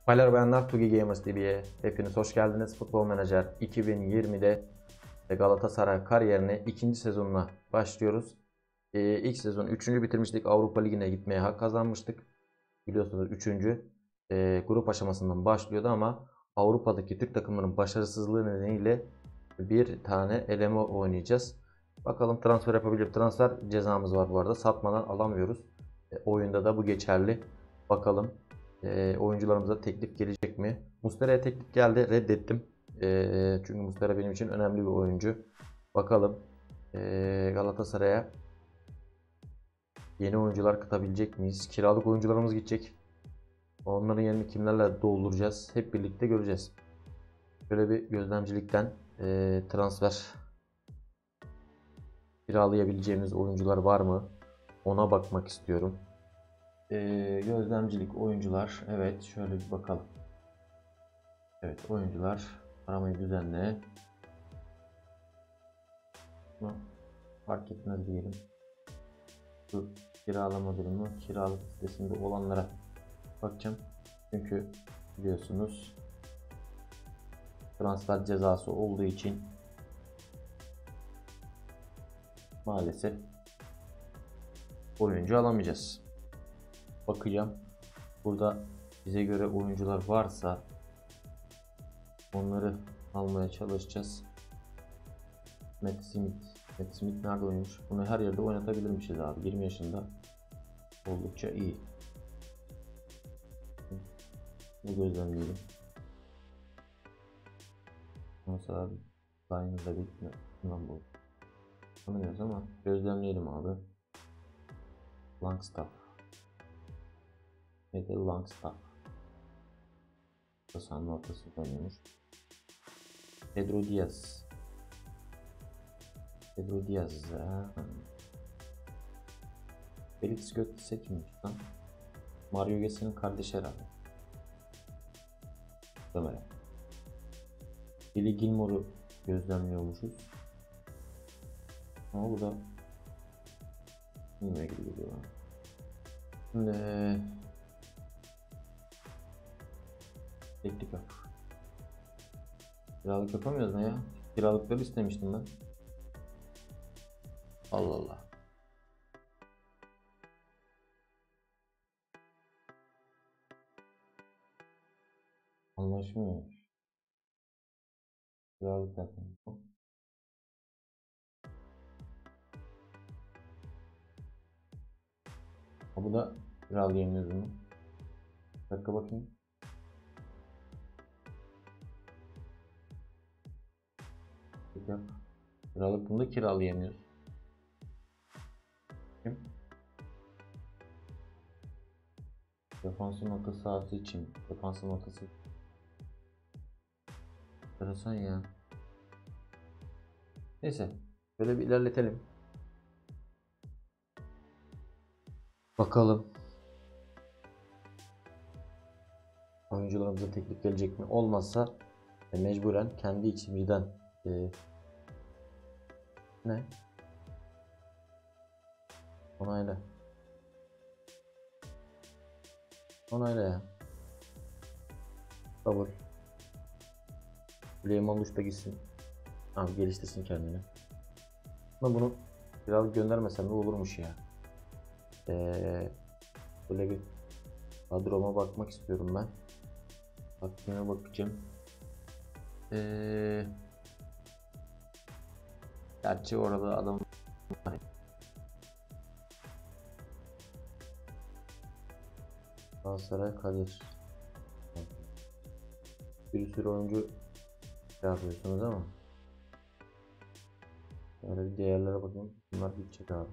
Baylar bayanlar, Tugi Gamers TV'ye hepiniz hoş geldiniz. Futbol Menajer 2020'de Galatasaray kariyerine ikinci sezonuna başlıyoruz. İlk sezon 3. bitirmiştik. Avrupa Ligi'ne gitmeye hak kazanmıştık. Biliyorsunuz 3. grup aşamasından başlıyordu ama Avrupa'daki Türk takımlarının başarısızlığı nedeniyle bir tane eleme oynayacağız. Bakalım transfer yapabilir. Transfer cezamız var bu arada. Satmadan alamıyoruz. Oyunda da bu geçerli. Bakalım oyuncularımıza teklif gelecek mi? Muslera'ya teklif geldi. Reddettim. Çünkü Muslera benim için önemli bir oyuncu. Bakalım Galatasaray'a yeni oyuncular katabilecek miyiz? Kiralık oyuncularımız gidecek. Onların yerini kimlerle dolduracağız? Hep birlikte göreceğiz. Böyle bir gözlemcilikten transfer kiralayabileceğimiz oyuncular var mı? Ona bakmak istiyorum. Gözlemcilik oyuncular. Evet, şöyle bir bakalım. Evet, oyuncular aramayı düzenle. Fark etmez diyelim. Şu kiralama durumu, kiralık listesinde olanlara bakacağım. Çünkü biliyorsunuz transfer cezası olduğu için maalesef oyuncu alamayacağız. Bakacağım. Burada bize göre oyuncular varsa onları almaya çalışacağız. Matt Smith nerede oynamış? Bunu her yerde oynatabilirmişiz abi. 20 yaşında. Oldukça iyi. Bu gözlemleyelim. Nasıl abi? Line'da bitme. Bundan bu. Anlıyoruz ama gözlemleyelim abi. Longstaff. Ne de Longstaff. Sahanın ortasında oynuyormuş. Pedro Diaz. Felix Gökçe kimmiş lan? Mario Gökçe'nin kardeşi herhalde. Ömer. Billy Gilmore'u gözlemliyormuşuz. Ama bu da bilmiyor gibi geliyor. Şimdi teklif yap. Kiralık yapamıyoruz mu ya? Kiralıkları istemiştim ben. Allah Allah. Anlaşmıyor. Kiralık yapalım. Bu da kiralayamıyoruz mu? Bir dakika bakayım. Yap. Kiralık bunu da kiralayamıyoruz. Kim? Defansın orta sahası için. Defansın ortası. Enteresan ya. Neyse. Böyle bir ilerletelim. Bakalım. Oyuncularımıza teklif gelecek mi? Olmazsa mecburen kendi içimizden ne? Onayla. Onayla ya. Kabul. Süleyman Uç da gitsin. Abi geliştirsin kendini. Ama bunu kiralık göndermesem de olurmuş ya. Böyle bir kadroma bakmak istiyorum ben. Takvime bakacağım. Gerçi orada adam var. Galatasaray Kadir. Bir sürü oyuncu yapıyorsunuz ama böyle bir değerlere bakayım. Bunlar gidecek abi.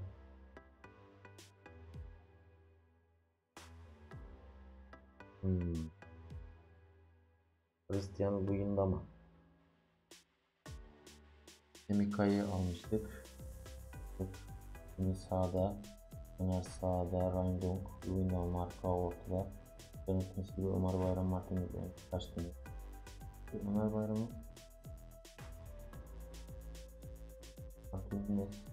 Cristiano bugün de ama Emika'yı almıştık. Şimdi sağda Ömer sağda, Rindong, Luino, Marka ortada. Yönetmesi gibi Ömer Bayram Martinez kaçtı. Ömer Bayram'ı Martinez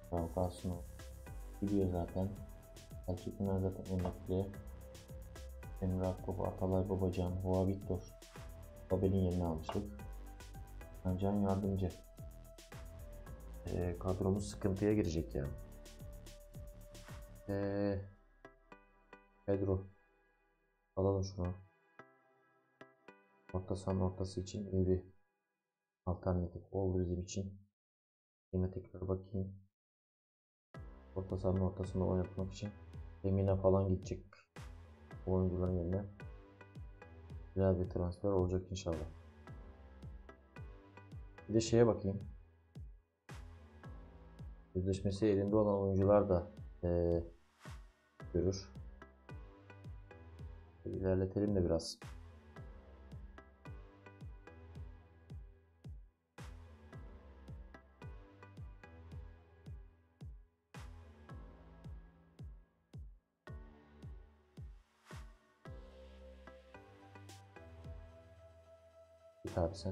kalsın o. Gidiyor zaten. Selçuk Ünal zaten emekli. Emre Akbaba, Atalay Babacan, Hoa Victor. Babel'in yerini almıştık. Can Yardımcı. Kadromuz sıkıntıya girecek ya. Pedro. Alalım şunu. Orta sahanın ortası için iyi bir alternatif oldu bizim için. Yine tekrar bakayım. Orta sahanın ortasında oynatmak için Emine falan gidecek oyuncuların yerine. Güzel bir transfer olacak inşallah. Bir de şeye bakayım. Sözleşmesi elinde olan oyuncular da görür. İlerletelim de biraz. Git abi sen.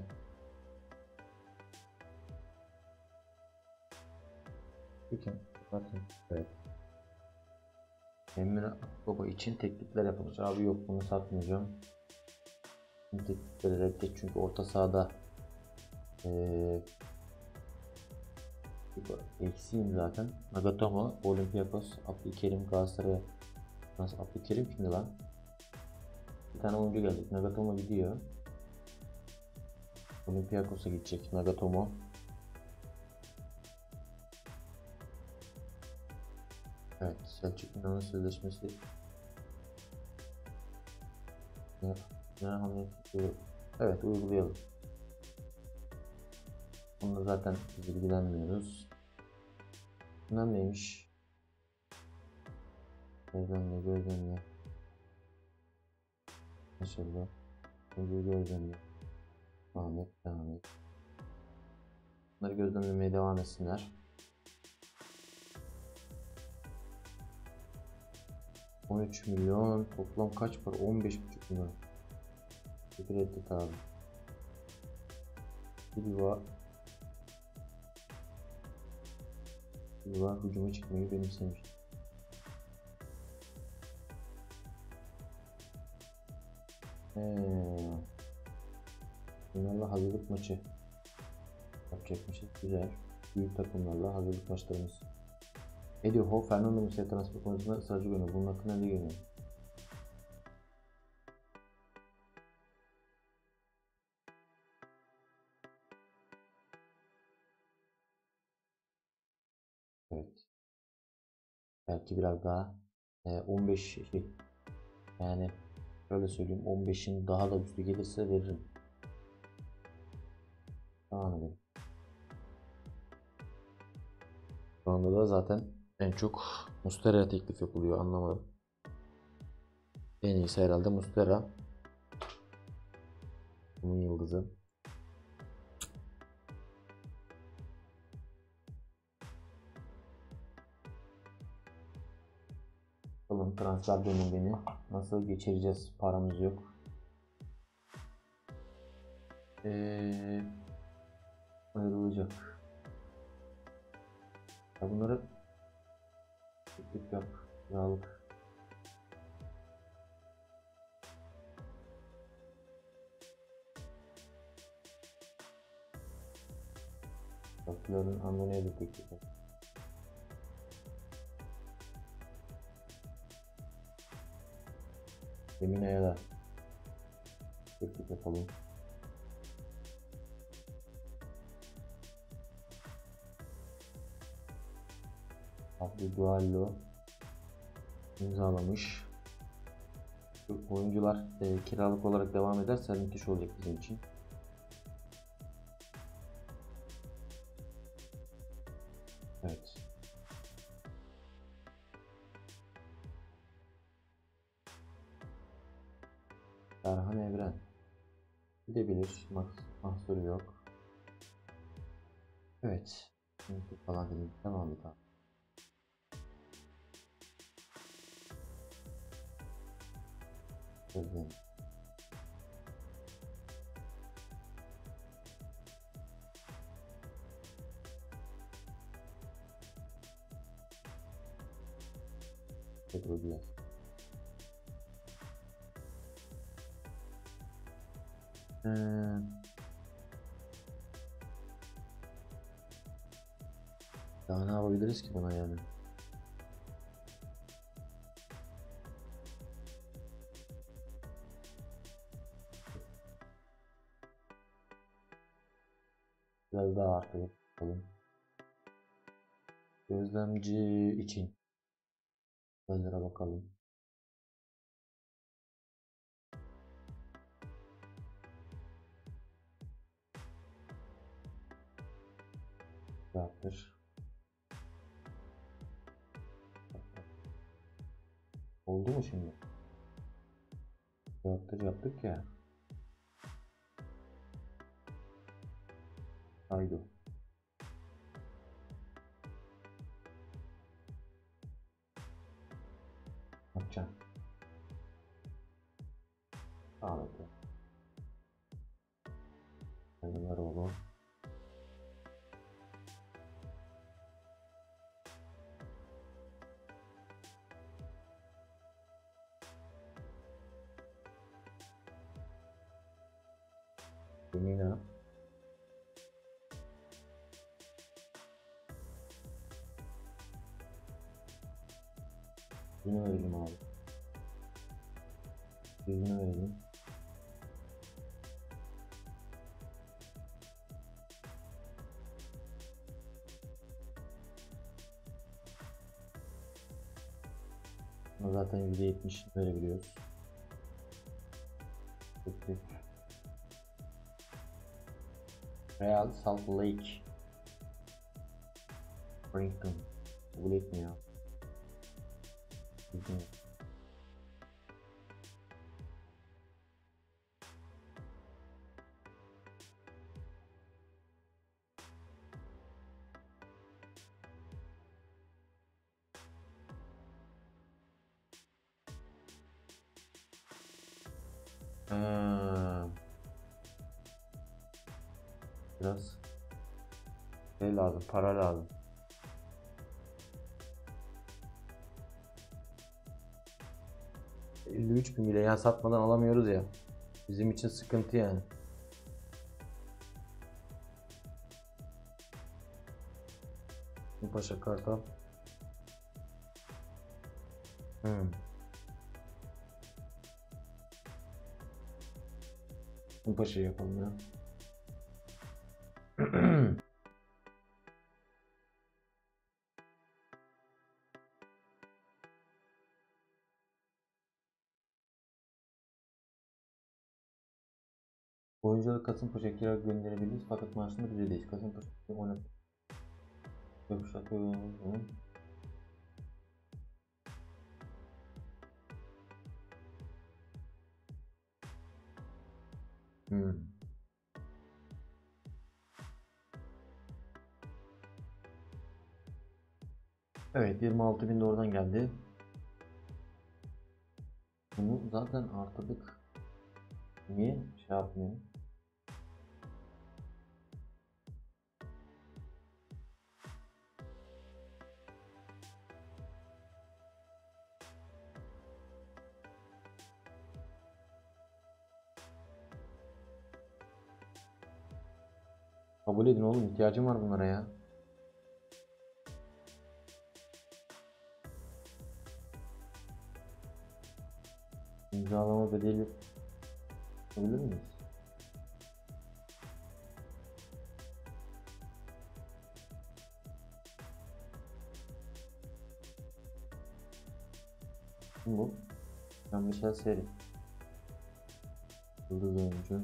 Bakın. Bakın. Evet. Emre Akbaba için teklifler yapılmış. Abi yok, bunu satmayacağım. Teklifleri reddet çünkü orta sahada eksiğim zaten. Nagatomo, Olympiakos, Abdülkerim, Galatasaray. Nasıl Abdülkerim kimdi lan? Bir tane oyuncu gelecek. Nagatomo gidiyor. Olympiakos'a gidecek Nagatomo. Evet, Selçuk İnan'ın sözleşmesi. Evet, uygulayalım. Bunda zaten biz ilgilenmiyoruz. Bunlar neymiş? Gözlemle. Maşallah. Gözlemle. Devam et. Bunları gözlemlemeye devam etsinler. 13 milyon toplam kaç para? 15,5 milyon. Fikir ettik abi. Silva hücuma çıkmayı benimsemiş. Bunlarla hazırlık maçı yapacakmışız. Güzel. Büyük takımlarla hazırlık maçlarımız. Ediyor. Fernando Muslera transfer konusunda ısrarcı görünüyor. Bunun hakkında ne görünüyor? Evet. Belki biraz daha 15 yani şöyle söyleyeyim, 15'in daha da üstü gelirse veririm. Devam edelim. Şu anda da zaten en çok Muslera'ya teklif yapılıyor, anlamadım. En iyisi herhalde Muslera. Bunun yıldızı. Bakalım transfer dönemini nasıl geçireceğiz? Paramız yok. Ayrılacak. Ya bunları teklif yap. Kiralık. Bakıların Andonia'ya da teklif yap. Emine'ye de teklif yapalım. Abdülduallo imzalamış. Bu oyuncular kiralık olarak devam ederse müthiş olacak bizim için. Evet. Erhan Evren gidebilir. Mahsuru yok. Evet. Falan dedim. Devam et abi. Gözlerim. Pedro Diaz. Daha ne yapabiliriz ki buna yani? Biraz daha arkaya bakalım. Gözlemci için. Gözlere bakalım. Yaptır. Oldu mu şimdi? Yaptık ya. Haydi. Yapacağım. Ahmet. Neler oğlum? Emine. Yüzünü verelim abi. Yüzünü verelim. Ama zaten %70 verebiliyoruz. Peki. Real Salt Lake. Brighton. Kabul etmiyor. Bilmiyorum. Biraz şey lazım, para lazım. $53.000 bile ya, satmadan alamıyoruz ya. Bizim için sıkıntı yani. Paşa Kartal. Paşa yapalım ya. Oyuncuları Kasımpaşa kira gönderebiliriz fakat maaşını biz ödeyiz. Kasımpaşa oynat. Gökşat oyunu. Evet, 26.000 de oradan geldi. Bunu zaten artırdık. Niye şey yapmıyor? Kabul edin oğlum, ihtiyacım var bunlara ya. İmzalama bedeli yapabilir miyiz? Kim bu? Jean-Michel Seri. Yıldız oyuncu.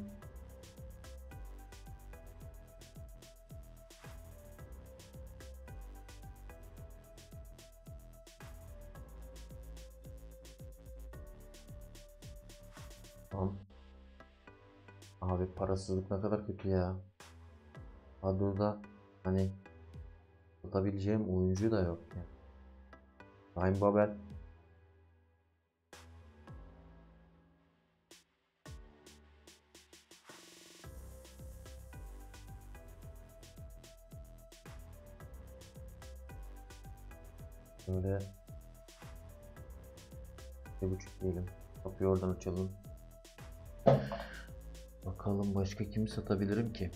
Tamam. Abi parasızlık ne kadar kötü ya. Kadroda hani tutabileceğim oyuncu da yok ya. Ryan Babel. Böyle 2,5 diyelim. Kapıyı oradan açalım. Bakalım başka kimi satabilirim ki?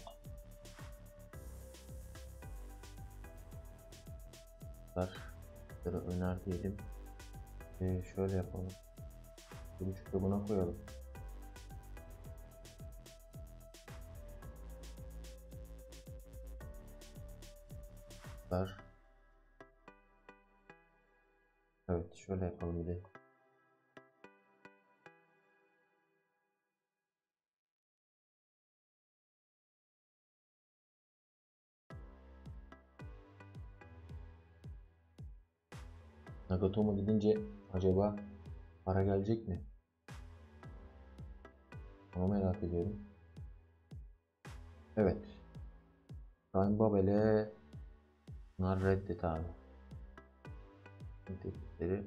Öner diyelim. Şöyle yapalım. 1.5'da buna koyalım. Evet, şöyle yapalım bir de. Nagatomo gidince acaba para gelecek mi? Onu merak ediyorum. Evet. Ryan Babel'e bunlar reddet abi. Teklifleri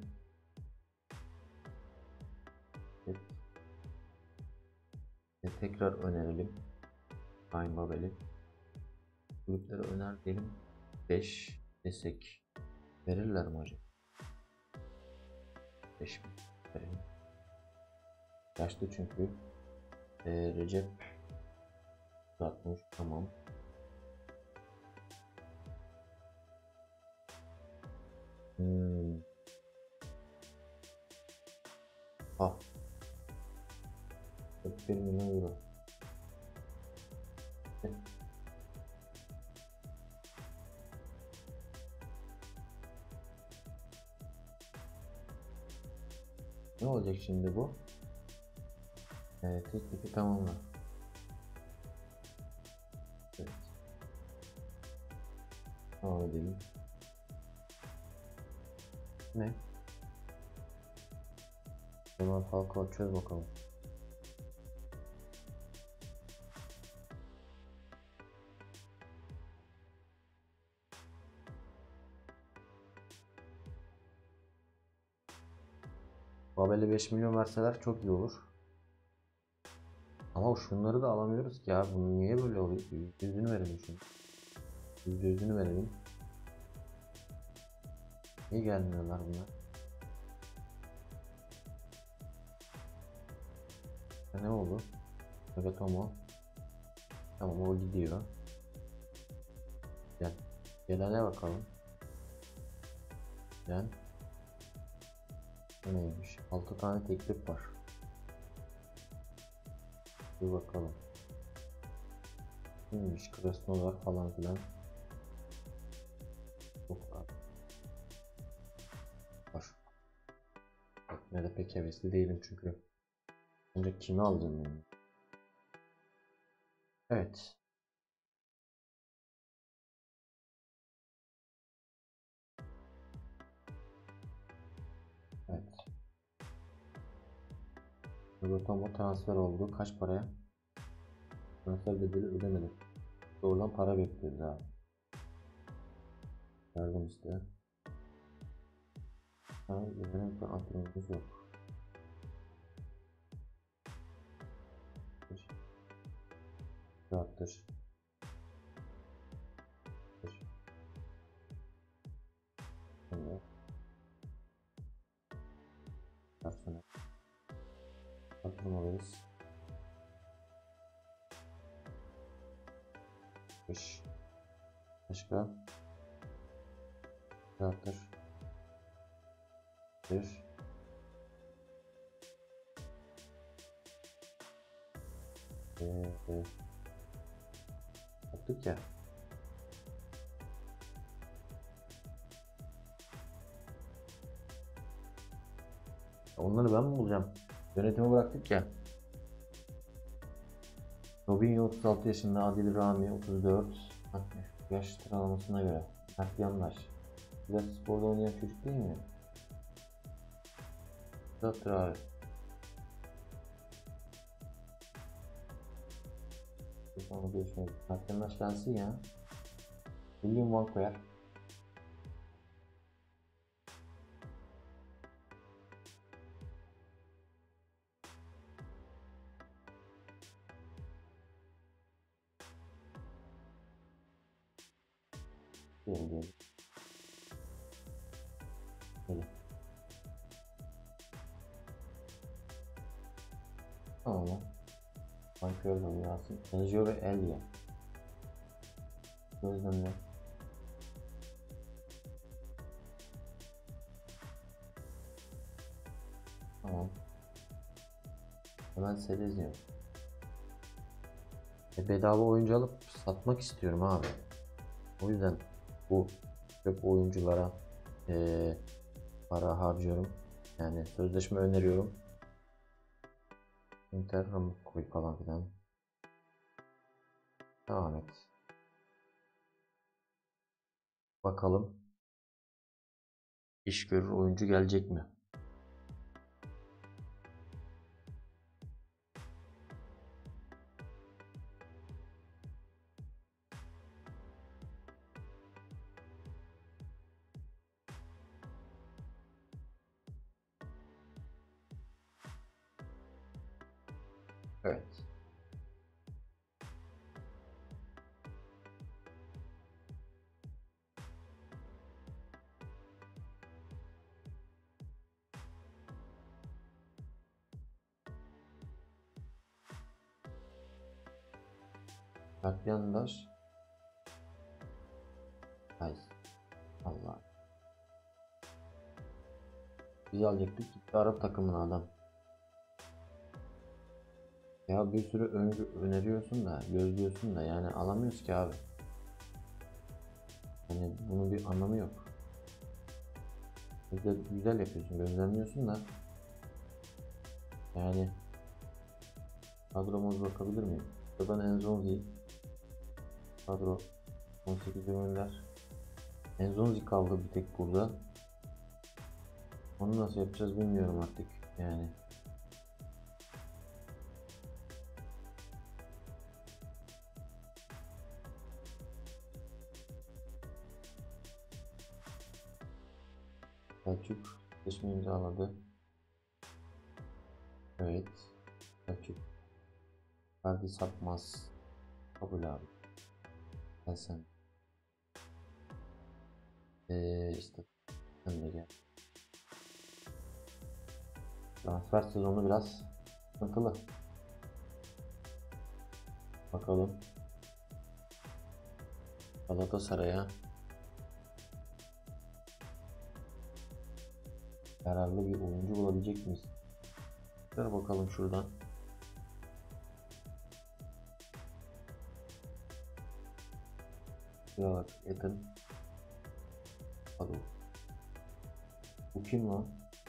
tekrar önerelim. Ryan Babel'i. Kulüplere öner diyelim. 5 desek verirler mi hocam? 5 mi? Verelim. Yaşlı çünkü. Recep uzatmış. Tamam. Ha. 41 milyon euro. Ne olacak şimdi bu? Teklifi tamamla. Evet. Devam edelim. Ne? Hemen Falcao çöz bakalım. Babel'e 5 milyon verseler çok iyi olur. Ama şunları da alamıyoruz ki ya. Bunu niye böyle oluyor? %100'ünü verelim şimdi. %100'ünü verelim. Niye gelmiyorlar bunlar? Ne oldu? Nagatomo. Tamam, o gidiyor. Gel. Gelene bakalım. Gel. Bu neymiş? 6 tane teklif var. Bir bakalım. Neymiş? Krasnodar falan filan. Çok var. Ne de pek hevesli değilim çünkü. Önce kimi alacağım yani? Evet. Evet. Nagatomo transfer oldu. Kaç paraya? Transfer bedeli ödemedim. Doğrudan para bekliyoruz abi. Yardım iste. Ha, yemeğe antrenörümüz yok. Rahattır. Şimdi. Personel. Patronalıyız. 5. Başka. Rahattır. 1. Yaptık ya. Onları ben mi bulacağım? Yönetimi bıraktık ya. Robinho 36 yaşında, Adil Rami 34. Yaş sıralamasına göre. Mert Yandaş. Biraz sporda oynayan çocuk değil mi? Uzattır abi. Sonra görüşmeyiz. Mert Yandaş gelsin ya. William Van koyar. Diyelim. Öyle. Tamam ya. Bankör de Yasin. Sergio ve Elia. Gözlemle. Tamam. Hemen Selezio. Bedava oyuncu alıp satmak istiyorum abi. O yüzden bu çöp oyunculara para harcıyorum. Yani sözleşme öneriyorum. Inter koy falan filan. Devam et. Bakalım. İş görür oyuncu gelecek mi? Evet. Bak yandaş. Hayır. Allah. Biz alacaktık. Gitti Arap takımına adam. Ya bir sürü öneriyorsun da, gözlüyorsun da yani alamıyoruz ki abi. Yani bunun bir anlamı yok. Güzel, güzel yapıyorsun, gözlemliyorsun da. Yani kadromuza bakabilir miyim? Buradan Enzonzi. Kadro 18 ürünler. Enzonzi kaldı bir tek burada. Onu nasıl yapacağız bilmiyorum artık. Yani. Selçuk sözleşme imzaladı. Evet. Selçuk. Ferdi Sapmaz. Kabul abi. Gel sen. İşte sen de gel. Transfer sezonu biraz sıkıntılı. Bakalım. Galatasaray'a yararlı bir oyuncu bulabilecek miyiz? Ver bakalım şuradan. Şuraya bak. Ethan. Hadi. Bu kim lan?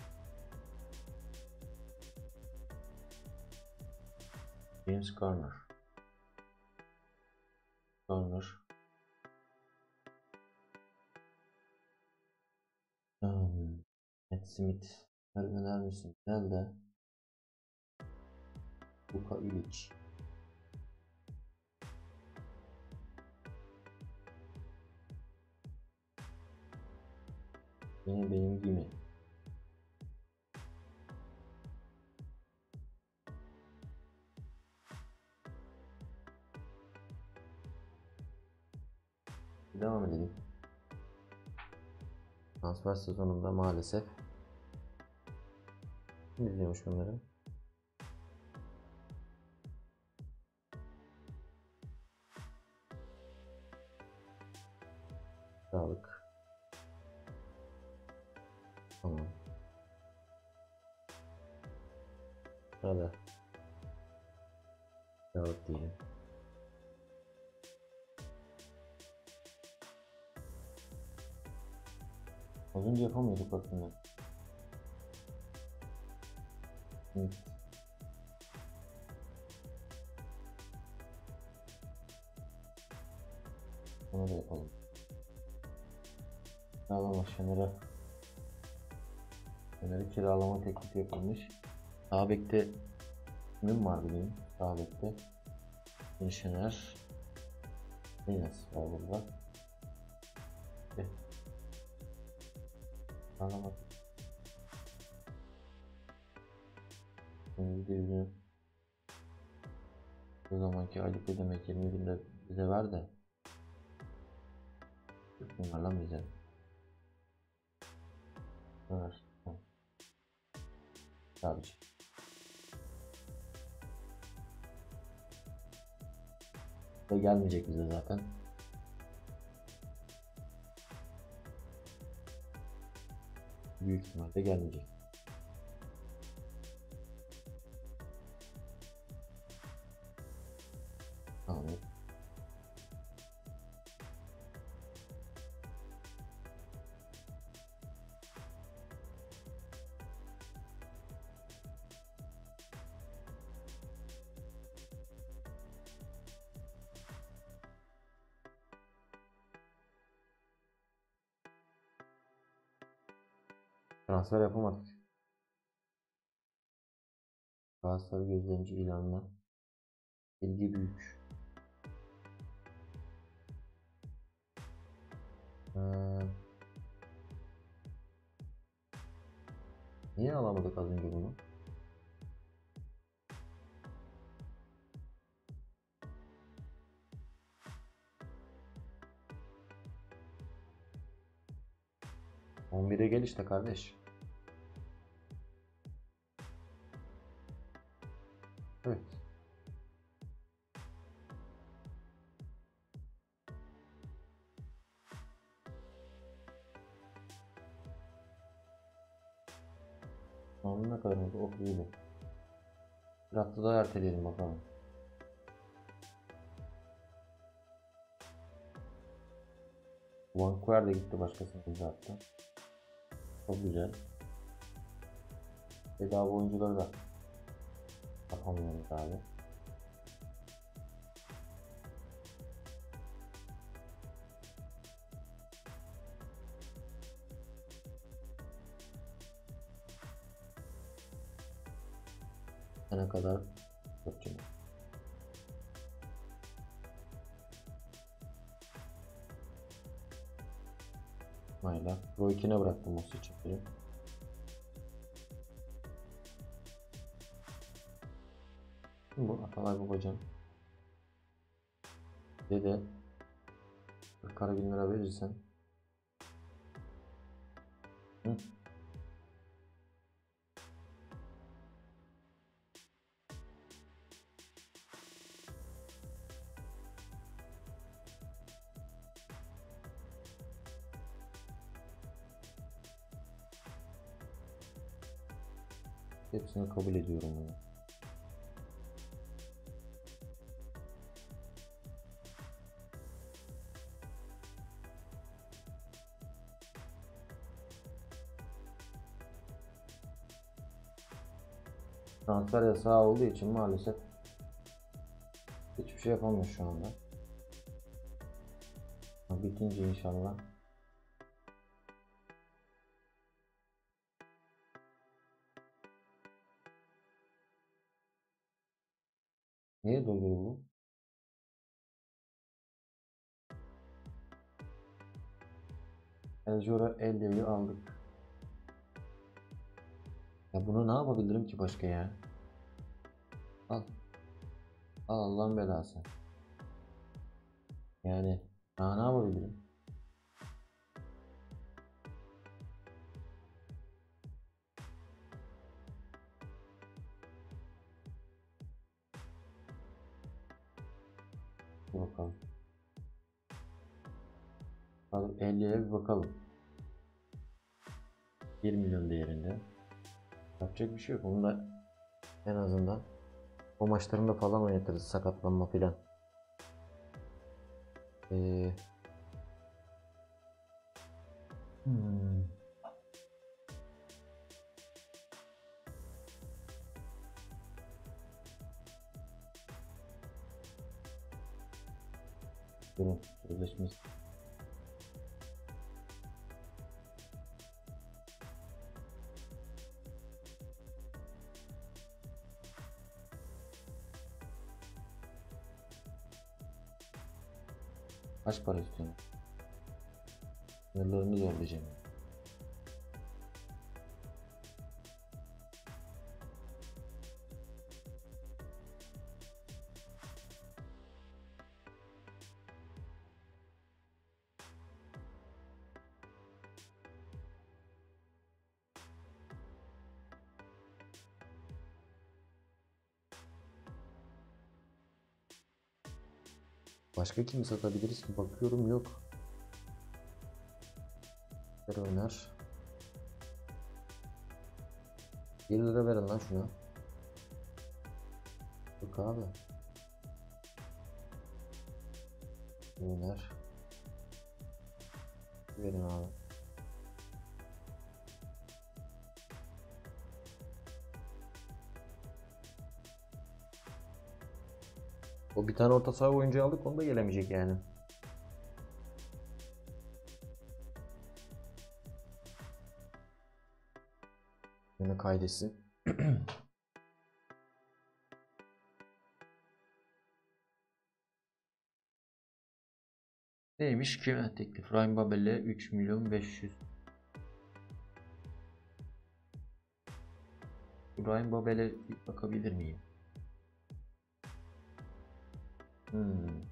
James Garner. Garner. Matt Smith. Öner misin? Nerede? Luka Ilic. Benim gibi. Devam edelim. Transfer sezonunda maalesef kim izliyormuş bunları? Sağlık. Tamam. Sırada. Sağlık diyelim. Az önce yapamıyorduk aslında. Evet. Onu da yapalım. Kiralama Şener'e kiralama teklifi yapılmış. Sağ bekte kimim var bileyim. Sağ bekte Şener. Neyse var burada. Kiralama teklifi. O zamanki aylık ödemek 20 günde bize ver de bunlarla bize ver. Sadece Da gelmeyecek bize zaten. Büyük ihtimalle gelmeyecek. Tamam. Transfer yapamadık. Galatasaray gözlemci ilanına ilgi büyük. Niye alamadık az önce bunu? On 11'e gel işte kardeş. Evet. Sonuna kadar oldu. Oh iyiydi. Bir hafta daha erteleyelim bakalım. Vancouver de gitti, başkasına imza attı. Çok güzel. Bedava oyuncuları da yapamıyoruz abi. Ne kadar yapacağım. Mayla. Roy bıraktım o seçimleri. Bu Atalay Babacan. Dede 40.000 lira verirsen. Hı? Hepsini kabul ediyorum bunu. Transfer yasağı olduğu için maalesef hiçbir şey yapamıyor şu anda. Bitince inşallah. Niye durduruldu? Eljora Elya'yı aldık. Ya bunu ne yapabilirim ki başka ya? Al. Al Allah'ın belası. Yani daha ne yapabilirim? Bir bakalım. Hadi 50'ye bir bakalım. 1 milyon değerinde. Yapacak bir şey yok. Onu da en azından o maçlarında falan oynatırız. Sakatlanma filan. Hmm. Durun. Sözleşmesi. Kaç para istiyorsun? Sınırlarını zorlayacağım. Başka kimi satabiliriz ki? Bakıyorum yok. Ver oynar. 1 lira verin lan şuna. Yok abi. Oynar. Verin abi. O bir tane orta saha oyuncu aldık, onu da gelemeyecek yani. Yine kaydetsin. Neymiş ki teklif? Ryan Babel'e 3 milyon 500. Ryan Babel'e bir bakabilir miyim? Hmm.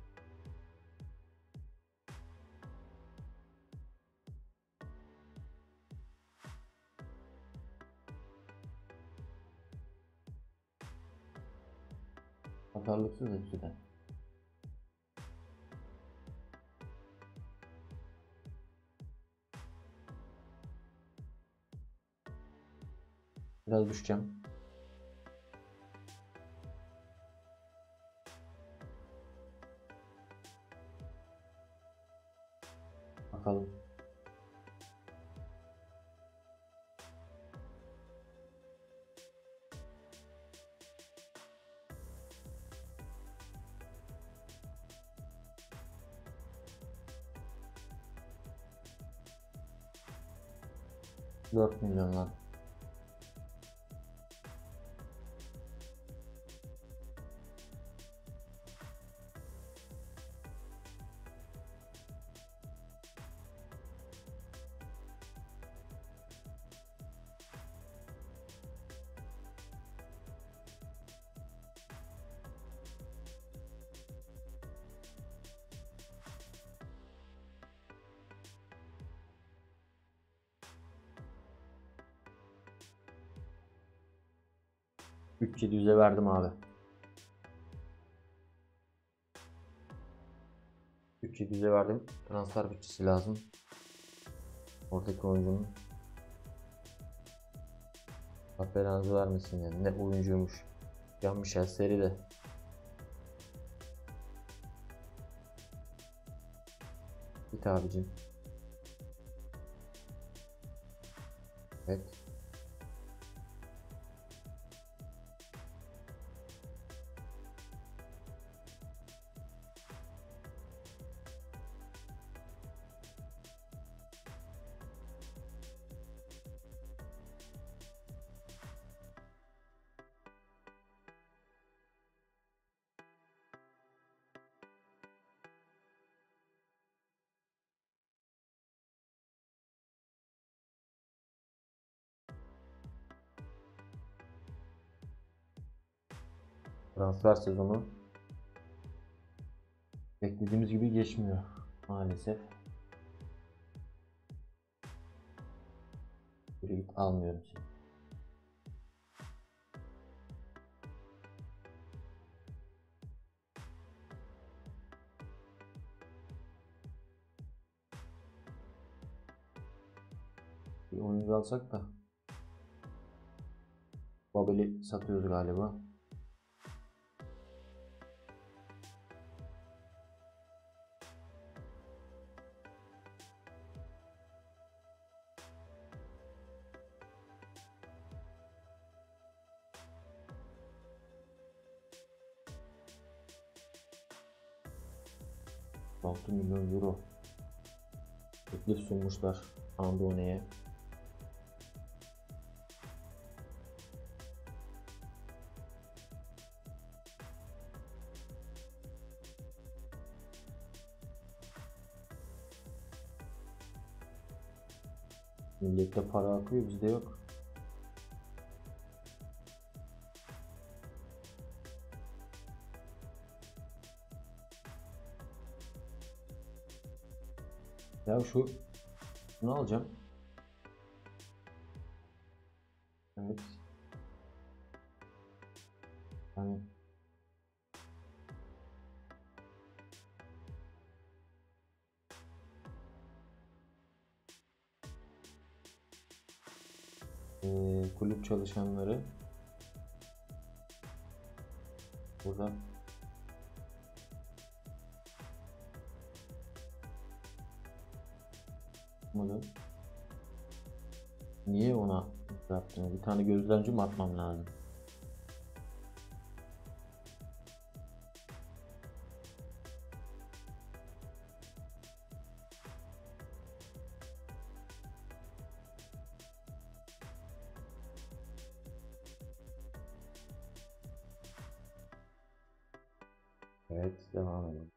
Pazarlıksız hepsi de. Biraz düşeceğim. Bakalım. Dört milyonlar. Üç 700'e verdim abi. 3.700'e verdim. Transfer bütçesi lazım. Oradaki oyuncunun Allah belanızı vermesin yani. Ne oyuncuymuş. Jean-Michel Seri. Git abicim. Evet. Transfer sezonu beklediğimiz gibi geçmiyor maalesef. Yürü git, almıyorum seni. Bir oyuncu alsak da. Babel'i satıyoruz galiba. €6 milyon teklif sunmuşlar Andone'ye. Millette para akıyor, bizde yok. Ya şunu alacağım. Evet. Yani Kulüp çalışanları burada bunu niye ona yaptım? Bir tane gözlemci mi atmam lazım? Evet, devam edelim.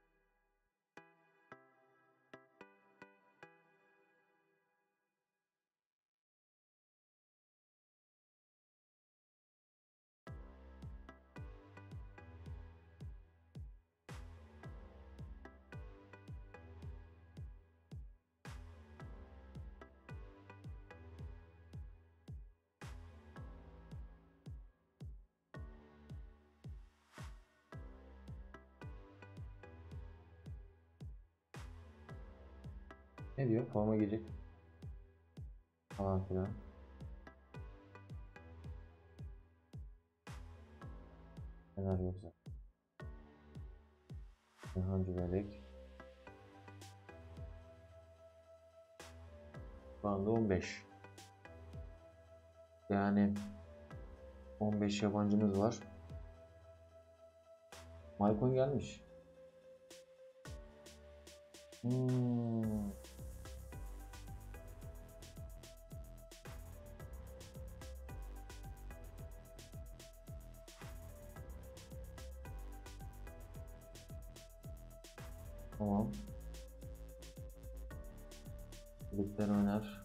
Ne diyor? Forma girecek falan filan. Neler yoksa. Hangi bebek? Şu anda 15. Yani 15 yabancımız var. Maicon gelmiş. Tamam. Kulüpler oynar.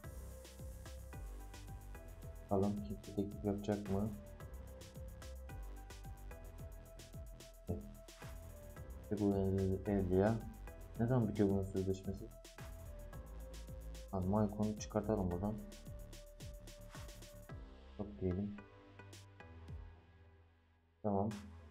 Bakalım kimse teklif yapacak mı? Evet. Bu Evliya. Ne zaman bitiyor bunun sözleşmesi? Maicon'u çıkartalım buradan. Çok diyelim. Tamam.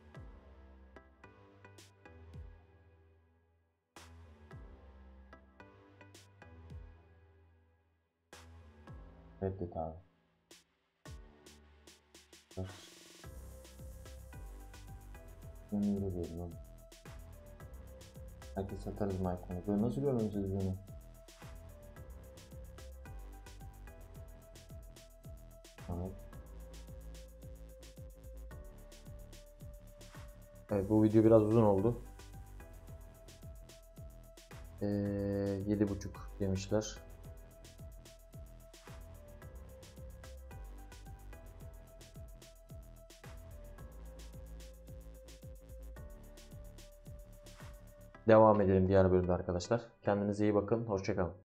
Reddet abi. Öyle diyelim oğlum. Herkes satarız Maicon'u. Böyle nasıl görmemişiz bunu? Evet. Evet, bu video biraz uzun oldu. 7,5 demişler. Devam edelim diğer bölümde arkadaşlar. Kendinize iyi bakın. Hoşça kalın.